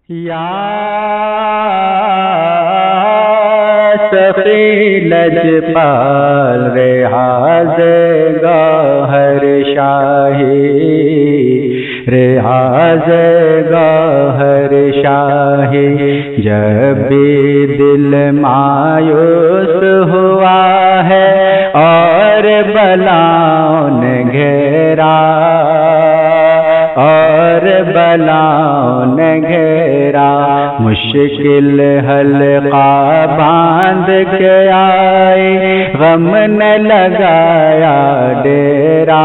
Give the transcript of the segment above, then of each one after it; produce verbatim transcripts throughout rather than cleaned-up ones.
یا سخی لجپال ریاض-e-گوہر شاہی، ریاض-e-گوہر شاہی، جب بھی دل مایوس ہوا ہے اور بلاؤں نے گھیرا، اور بلاؤں نے گھیرا، مشکل حلقہ باندھ کے آئی، غم نے لگایا ڈیرا،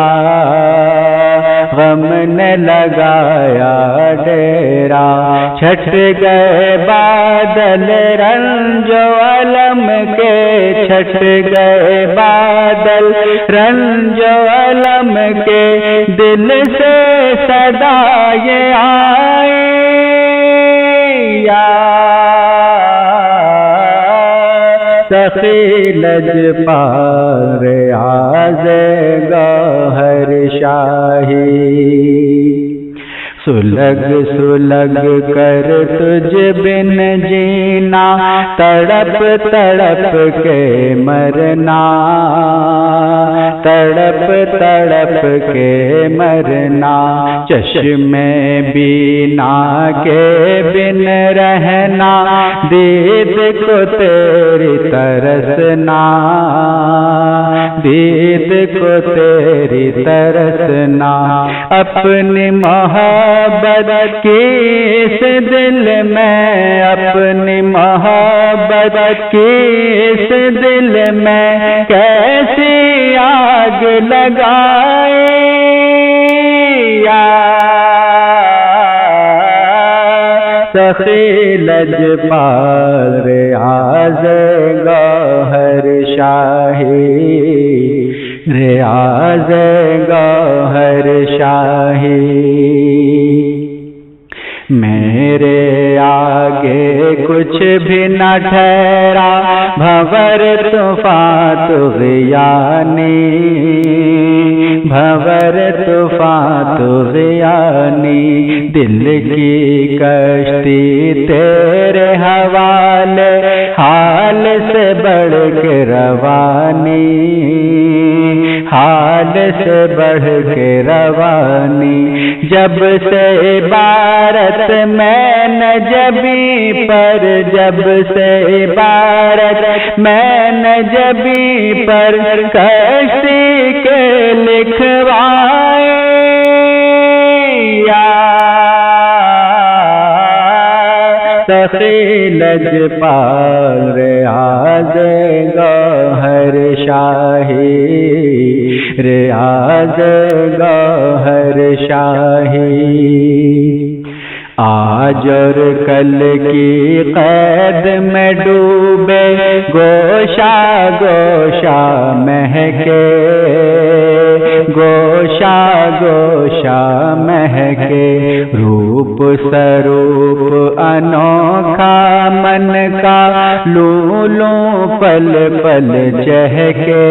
غم نے لگایا ڈیرا، چھٹ گئے بادل رنج و علم کے، چھٹ گئے بادل رنج و علم کے، دل سے صدا یہ آئی، یا سخی لجپال ریاض-e-گوہر شاہی، سلگ سلگ کر تجھ بن جینا، تڑپ تڑپ کے مرنا، تڑپ تڑپ کے مرنا، چشمے بینا کے بن رہنا، دید کو تیری ترسنا، دید کو تیری ترسنا، اپنی محبت کی اس دل میں، اپنی محبت کی اس دل میں کیسی آگ لگائے، یا سخی لجپال ریاض-e-گوہر شاہی، ریاض-e-گوہر شاہی، میرے آگے کچھ بھی نہ ٹھہرا، بھنور طوفان طغیانی، بھنور طوفان طغیانی، دل کی کشتی تیرے حوالے، حال سے بڑھ کے روانی، حال سے بڑھ کے روانی، جب سے عبارت میں نجبی پر، جب سے عبارت میں نجبی پر، کشتی کے لکھوائے، یا سخی لجپال ریاض-e-گوہر شاہی، ریاض-e-گوہر شاہی، آج اور کل کی قید میں ڈوبے، گوشہ گوشہ مہکے، گوشہ گوشہ مہکے، روپ سروپ انوکھا من کا، لولوں پل پل چہکے،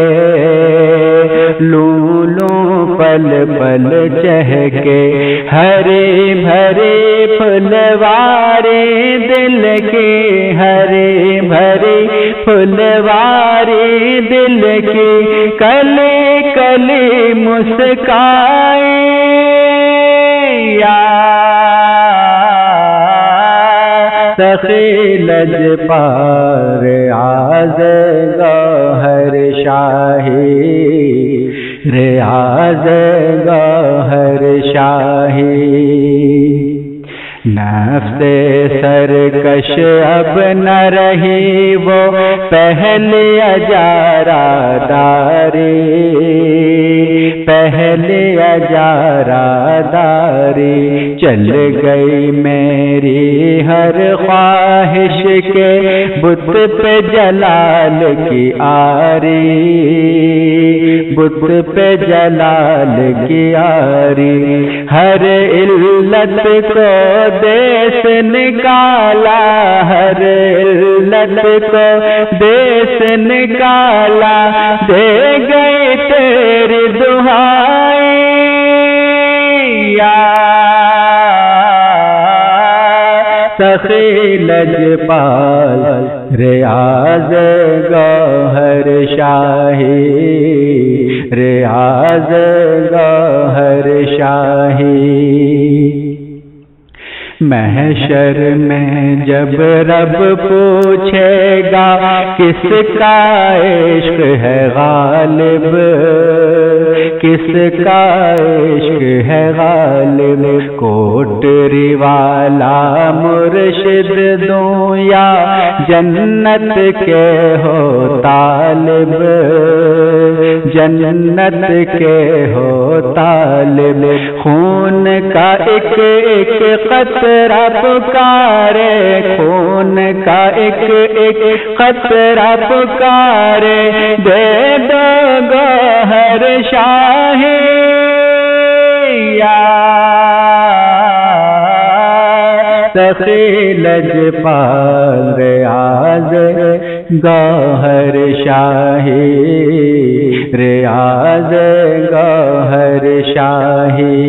لولوں پل پل چہکے، ہری بھری پھلواری دل کی، ہری بھری پھلواری دل کی، کلی کلی مسکائے، یا سخی لجپال ریاض-e-گوہر شاہی، ریاض-e-گوہر شاہی، نفس سرکش اب نہ رہی وہ پہلی اجارہ داری، پہلی اجارہ داری، چل گئی میری ہر خواہش کے بت پہ جلال کی آری، بت پہ جلال کی آری، ہر علت کو دیس نکالا، ہر علت کو دیس نکالا، دے گئے تیری دعائیں، یا سخی لجپال ریاض-e-گوہر شاہی، ریاض-e-گوہر شاہی۔ محشر میں جب رب پوچھے گا کس کا عشق ہے غالب، کس کا عشق ہے غالب، کوٹری والا مرشد دوں یا جنت کے ہو طالب، جنت کے ہو طالب، خون کا ایک ایک قطرہ پکارے، خون کا ایک ایک قطرہ پکارے، دے دو گوہر شاہی یا سخی لجپال ریاض-e-گوہر شاہی، ریاض-e-گوہر شاہی۔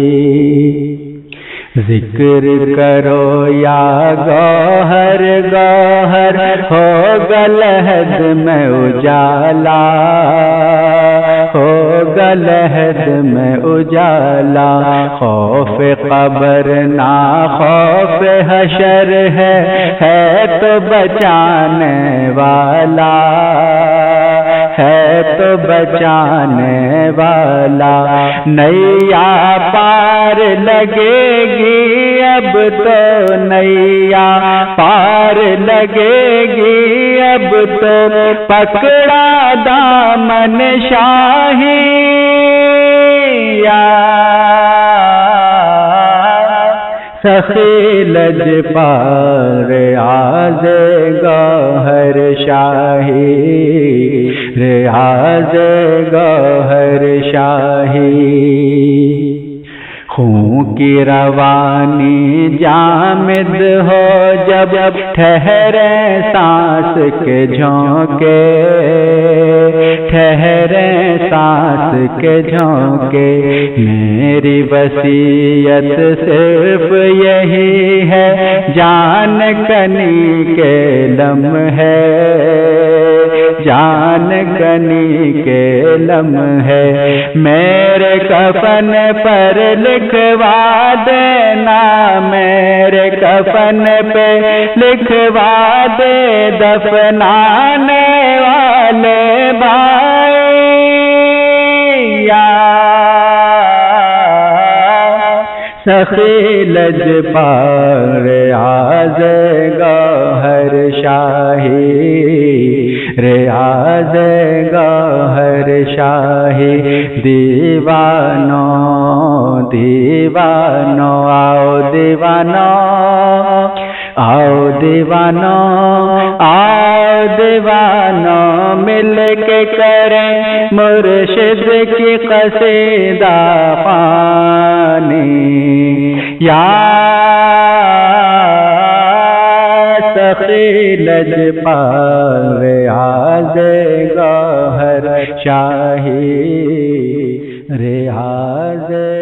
ذکر کرو یا گوہر گوہر، ہوگا لحد میں اجالا، ہوگا لحد میں اجالا، خوف قبر نہ خوف حشر ہے، ہے تو بچانے والا، ہے تو بچانے والا، نیا پار لگے گی اب تو، نیا پار لگے گی اب تو، پکڑا دامن شاہی یا سخی لجپال ریاض-e-گوہر شاہی، ریاض-e-گوہر شاہی۔ خون کی روانی جامد ہو جب ٹھہرے سانس کے جھونکے، ٹھہرے سانس کے جھونکے، میری وصیت صرف یہی ہے، جان کنی کے لمحے، جان کنی کے لمحے، میرے کفن پر لکھوا دینا، میرے کفن پہ لکھوا دے، دفنانے والے بھائی یا سخی لجپال ریاض-e-گوہر شاہی، ریاض-e-گوہر شاہی۔ دیوانوں دیوانوں آؤ دیوانوں، آؤ دیوانوں، آؤ دیوانوں، مل کے کریں مرشد کی قصیدہ خوانی یا سخی لجپال ریاض-e-گوہر شاہی، ریاض